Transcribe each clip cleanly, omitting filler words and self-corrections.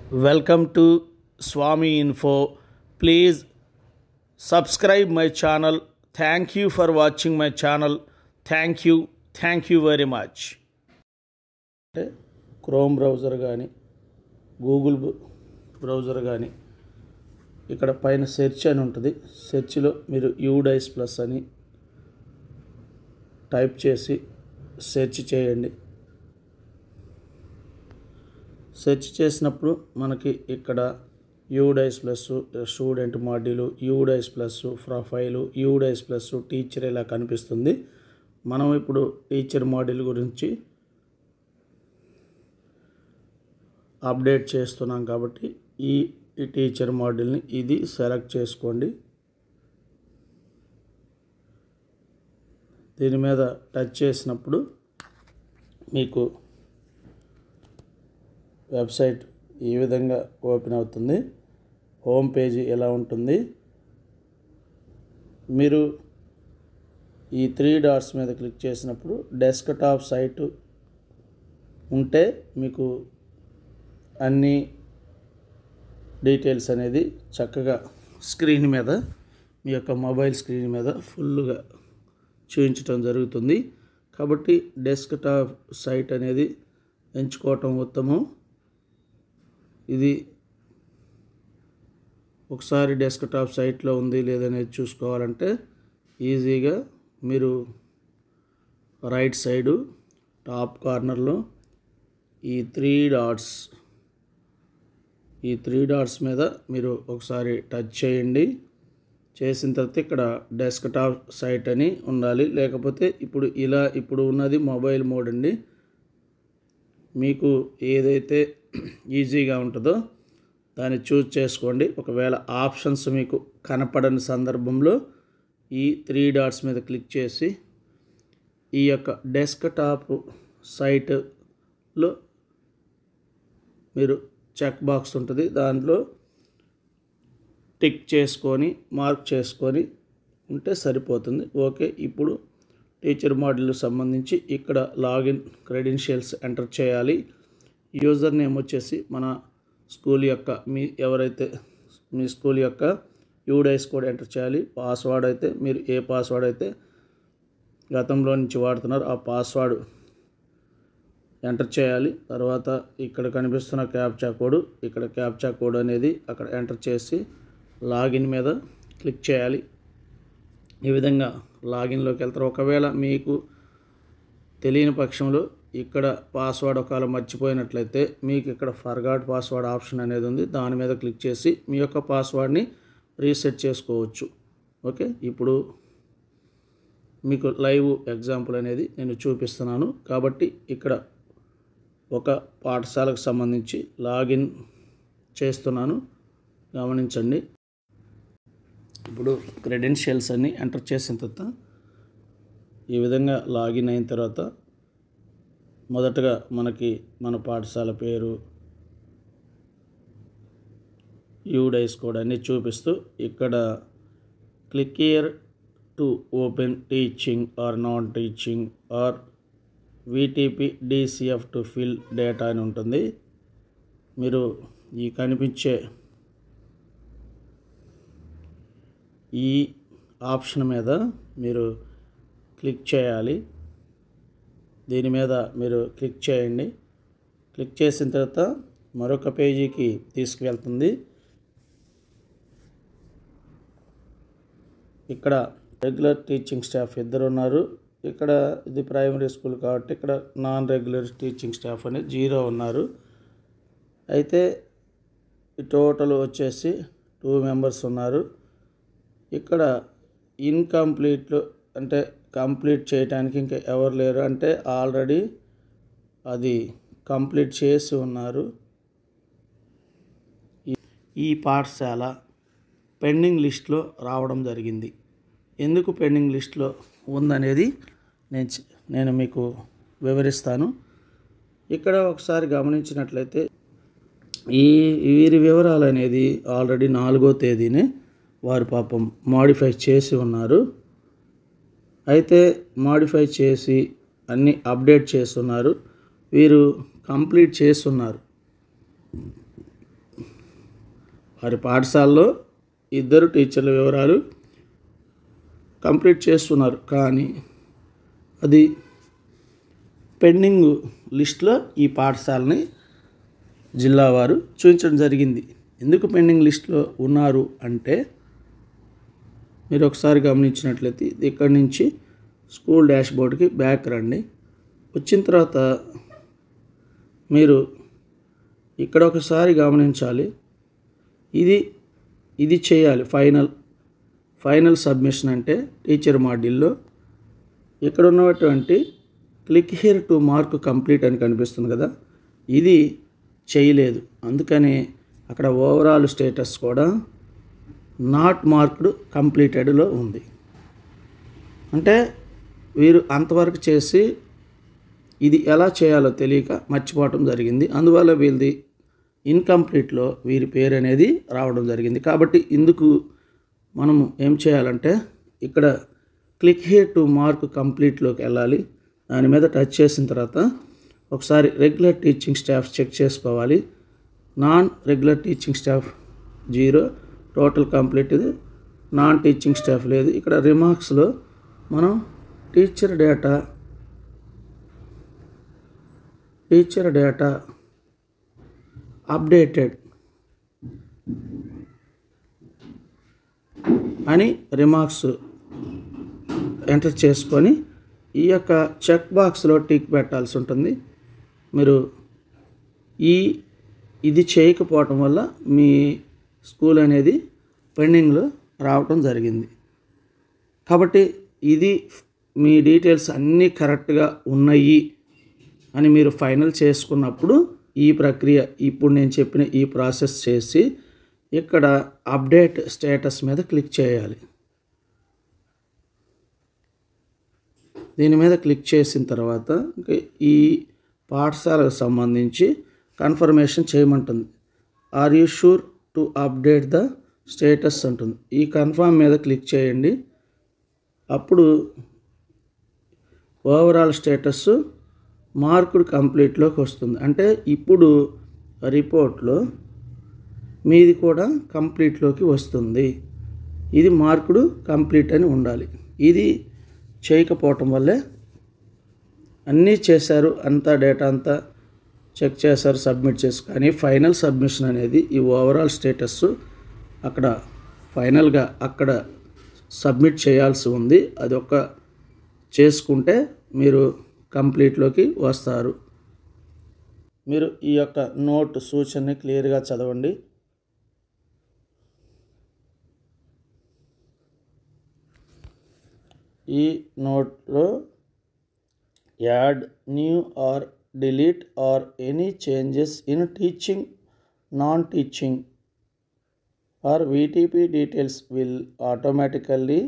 Welcome to Swami Info. Please subscribe my channel. Thank you for watching my channel. Thank you very much. Chrome browser gaani Google browser gaani ఇక్కడ పైన search అని ఉంటుంది. Search లో మీరు UDice Plus అని type చేసి search చేయండి. Search చేసినప్పుడు మనకి ఇక్కడ UDice Plus student module, UDice Plus profile, UDice Plus teacher ఇలా కనిపిస్తుంది. మనం ఇప్పుడు టీచర్ మాడ్యూల్ గురించి అప్డేట్ చేస్తున్నాం కాబట్టి ఈ టీచర్ మాడ్యూల్ని ఇది సెలెక్ట్ చేసుకోండి. దీని మీద టచ్ చేసినప్పుడు మీకు వెబ్సైట్ ఈ విధంగా ఓపెన్ అవుతుంది. హోమ్ పేజీ ఎలా ఉంటుంది. మీరు ఈ 3 డాట్స్ మీద క్లిక్ చేసినప్పుడు డెస్క్టాప్ సైట్ ఉంటే మీకు అన్ని డీటెయిల్స్ అనేది చక్కగా స్క్రీన్ మీద మీ యొక్క మొబైల్ స్క్రీన్ మీద ఫుల్గా చూపించడం జరుగుతుంది. కాబట్టి డెస్క్టాప్ సైట్ అనేది ఎంచుకోవటం ఉత్తమం. ఇది ఒకసారి డెస్క్టాప్ సైట్లో ఉంది లేదనేది చూసుకోవాలంటే ఈజీగా మీరు రైట్ సైడు టాప్ కార్నర్లో ఈ 3 డాట్స్ మీద మీరు ఒకసారి టచ్ చేయండి. చేసిన తర్వాత ఇక్కడ డెస్క్టాప్ సైట్ అని ఉండాలి. లేకపోతే ఇప్పుడు ఉన్నది మొబైల్ మోడ్ అండి. మీకు ఏదైతే ఈజీగా ఉంటుందో దాన్ని చూస్ చేసుకోండి. ఒకవేళ ఆప్షన్స్ మీకు కనపడని సందర్భంలో ఈ 3 డాట్స్ మీద క్లిక్ చేసి ఈ యొక్క డెస్క్టాప్ సైట్లో మీరు చెక్ బాక్స్ ఉంటుంది, దాంట్లో టిక్ చేసుకొని మార్క్ చేసుకొని ఉంటే సరిపోతుంది. ఓకే, ఇప్పుడు టీచర్ మాడ్యూల్కి సంబంధించి ఇక్కడ లాగిన్ క్రెడెన్షియల్స్ ఎంటర్ చేయాలి. యూజర్ నేమ్ వచ్చేసి మన స్కూల్ యొక్క ఎవరైతే మీ స్కూల్ యొక్క UDice కోడ్ ఎంటర్ చేయాలి. పాస్వర్డ్ అయితే మీరు ఏ పాస్వర్డ్ అయితే గతంలో నుంచి వాడుతున్నారు ఆ పాస్వర్డ్ ఎంటర్ చేయాలి. తర్వాత ఇక్కడ కనిపిస్తున్న క్యాప్చా కోడ్ అనేది అక్కడ ఎంటర్ చేసి లాగిన్ మీద క్లిక్ చేయాలి. ఈ విధంగా లాగిన్లోకి వెళ్తారు. ఒకవేళ మీకు తెలియని పక్షంలో ఇక్కడ పాస్వర్డ్ ఒకవేళ మర్చిపోయినట్లయితే మీకు ఇక్కడ ఫర్గాట్ పాస్వర్డ్ ఆప్షన్ అనేది ఉంది. దాని మీద క్లిక్ చేసి మీ యొక్క పాస్వర్డ్ని రీసెట్ చేసుకోవచ్చు. ఓకే, ఇప్పుడు మీకు లైవ్ ఎగ్జాంపుల్ అనేది నేను చూపిస్తున్నాను. కాబట్టి ఇక్కడ ఒక పాఠశాలకు సంబంధించి లాగిన్ చేస్తున్నాను, గమనించండి. ఇప్పుడు క్రెడెన్షియల్స్ అన్ని ఎంటర్ చేసిన తర్వాత ఈ విధంగా లాగిన్ అయిన తర్వాత మొదటగా మనకి మన పాఠశాల పేరు, UDice కోడ్ అన్నీ చూపిస్తూ ఇక్కడ click here to open teaching or non teaching or VTP DCF to fill data అని ఉంటుంది. మీరు ఈ కనిపించే ఈ ఆప్షన్ మీద మీరు క్లిక్ చేయాలి. దీని మీద మీరు క్లిక్ చేయండి. క్లిక్ చేసిన తర్వాత మరొక పేజీకి తీసుకువెళ్తుంది. ఇక్కడ రెగ్యులర్ టీచింగ్ స్టాఫ్ 2 ఉన్నారు. ఇక్కడ ఇది ప్రైమరీ స్కూల్ కాబట్టి ఇక్కడ నాన్ రెగ్యులర్ టీచింగ్ స్టాఫ్ అనేది 0 ఉన్నారు. అయితే టోటల్ వచ్చేసి 2 మెంబర్స్ ఉన్నారు. ఇక్కడ ఇన్కంప్లీట్ అంటే కంప్లీట్ చేయడానికి ఇంకా ఎవరు లేరు, అంటే ఆల్రెడీ అది కంప్లీట్ చేసి ఉన్నారు. ఈ పాఠశాల పెండింగ్ లిస్ట్లో రావడం జరిగింది. ఎందుకు పెండింగ్ లిస్ట్లో ఉందనేది నేను మీకు వివరిస్తాను. ఇక్కడ ఒకసారి గమనించినట్లయితే వీరి వివరాలు అనేది ఆల్రెడీ 4వ తేదీనే వారు పాపం మాడిఫై చేసి ఉన్నారు. అయితే మాడిఫై చేసి అన్నీ అప్డేట్ చేస్తున్నారు. వీరు కంప్లీట్ చేస్తున్నారు. వారి పాఠశాలలో 2 టీచర్ల వివరాలు కంప్లీట్ చేస్తున్నారు, కానీ అది పెండింగ్ లిస్ట్లో ఈ పాఠశాలని జిల్లా వారు చూపించడం జరిగింది. ఎందుకు పెండింగ్ లిస్ట్లో ఉన్నారు అంటే, మీరు ఒకసారి గమనించినట్లయితే ఇక్కడి నుంచి స్కూల్ డాష్ బోర్డ్కి బ్యాక్ రండి. వచ్చిన తర్వాత మీరు ఇక్కడ ఒకసారి గమనించాలి. ఇది చేయాలి. ఫైనల్ సబ్మిషన్ అంటే టీచర్ మాడ్యూల్లో ఇక్కడ ఉన్నటువంటి click here to mark complete అని కనిపిస్తుంది కదా, ఇది చేయలేదు. అందుకని అక్కడ ఓవరాల్ స్టేటస్ కూడా నాట్ మార్క్డ్ కంప్లీటెడ్లో ఉంది. అంటే వీరు అంతవరకు చేసి ఇది ఎలా చేయాలో తెలియక మర్చిపోవటం జరిగింది. అందువల్ల వీళ్ళది ఇన్కంప్లీట్లో వీరి పేరు అనేది రావడం జరిగింది. కాబట్టి ఇందుకు మనము ఏం చేయాలంటే, ఇక్కడ క్లిక్ హియర్ టు మార్క్ కంప్లీట్లోకి వెళ్ళాలి. దాని మీద టచ్ చేసిన తర్వాత ఒకసారి రెగ్యులర్ టీచింగ్ స్టాఫ్ చెక్ చేసుకోవాలి. Non regular teaching staff 0, total complete ఇది. నాన్ టీచింగ్ స్టాఫ్ లేదు. ఇక్కడ రిమార్క్స్లో మనం టీచర్ డేటా అప్డేటెడ్ అని రిమార్క్స్ ఎంటర్ చేసుకొని ఈ యొక్క చెక్ బాక్స్లో టిక్ పెట్టాల్సి ఉంటుంది. మీరు ఇది చేయకపోవటం వల్ల మీ స్కూల్ అనేది పెండింగ్లో రావటం జరిగింది. కాబట్టి ఇది మీ డీటెయిల్స్ అన్నీ కరెక్ట్గా ఉన్నాయి అని మీరు ఫైనల్ చేసుకున్నప్పుడు ఈ ప్రక్రియ ఇప్పుడు నేను చెప్పిన ఈ ప్రాసెస్ చేసి ఇక్కడ అప్డేట్ స్టేటస్ మీద క్లిక్ చేయాలి. దీని మీద క్లిక్ చేసిన తర్వాత ఈ పాఠశాలకు సంబంధించి కన్ఫర్మేషన్ చేయమంటుంది. Are you sure to update the status అంటుంది. ఈ కన్ఫర్మ్ మీద క్లిక్ చేయండి. అప్పుడు ఓవరాల్ స్టేటస్ మార్కుడ్ కంప్లీట్లోకి వస్తుంది. అంటే ఇప్పుడు రిపోర్ట్లో మీది కూడా కంప్లీట్లోకి వస్తుంది. ఇది మార్కుడు కంప్లీట్ అని ఉండాలి. ఇది చేయకపోవటం వల్లే అన్నీ చేశారు, అంతా డేటా అంతా చెక్ చేశారు, సబ్మిట్ చేసి, కానీ ఫైనల్ సబ్మిషన్ అనేది ఈ ఓవరాల్ స్టేటస్ అక్కడ ఫైనల్గా అక్కడ సబ్మిట్ చేయాల్సి ఉంది. అది ఒక చేసుకుంటే మీరు కంప్లీట్లోకి వస్తారు. మీరు ఈ యొక్క నోట్ సూచనని క్లియర్గా చదవండి. ఈ నోట్లో add, new or delete or any changes in teaching, non teaching or VTP details will automatically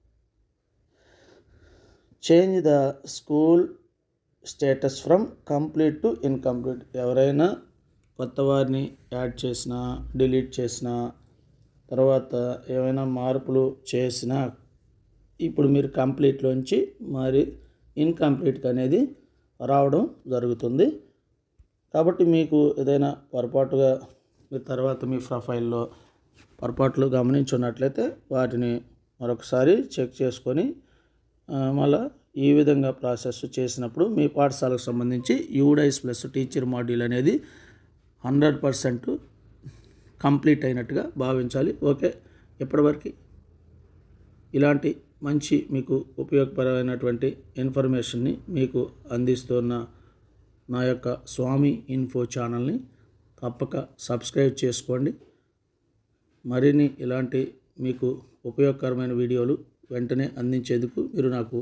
change the school status from complete to incomplete. ఎవరైనా కొత్త వారిని యాడ్ చేసినా, డిలీట్ చేసినా, తర్వాత ఏమైనా మార్పులు చేసినా ఇప్పుడు మీరు కంప్లీట్లోంచి మరి ఇన్కంప్లీట్కి అనేది రావడం జరుగుతుంది. కాబట్టి మీకు ఏదైనా పొరపాటుగా మీరు తర్వాత మీ ప్రొఫైల్లో పొరపాట్లు గమనించున్నట్లయితే వాటిని మరొకసారి చెక్ చేసుకొని మళ్ళీ ఈ విధంగా ప్రాసెస్ చేసినప్పుడు మీ పాఠశాలకు సంబంధించి UDIS ప్లస్ టీచర్ మాడ్యూల్ అనేది 100% కంప్లీట్ అయినట్టుగా భావించాలి. ఓకే, ఇప్పటివరకు ఇలాంటి మంచి మీకు ఉపయోగకరమైనటువంటి ఇన్ఫర్మేషన్ని మీకు అందిస్తున్న నా యొక్క స్వామి ఇన్ఫో ఛానల్ని తప్పక సబ్స్క్రైబ్ చేసుకోండి. మరిన్ని ఇలాంటి మీకు ఉపయోగకరమైన వీడియోలు వెంటనే అందించేందుకు మీరు నాకు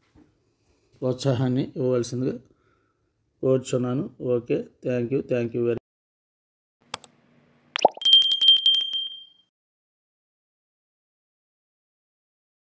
ప్రోత్సాహాన్ని ఇవ్వవలసిందిగా కోరుచున్నాను. Okay, thank you very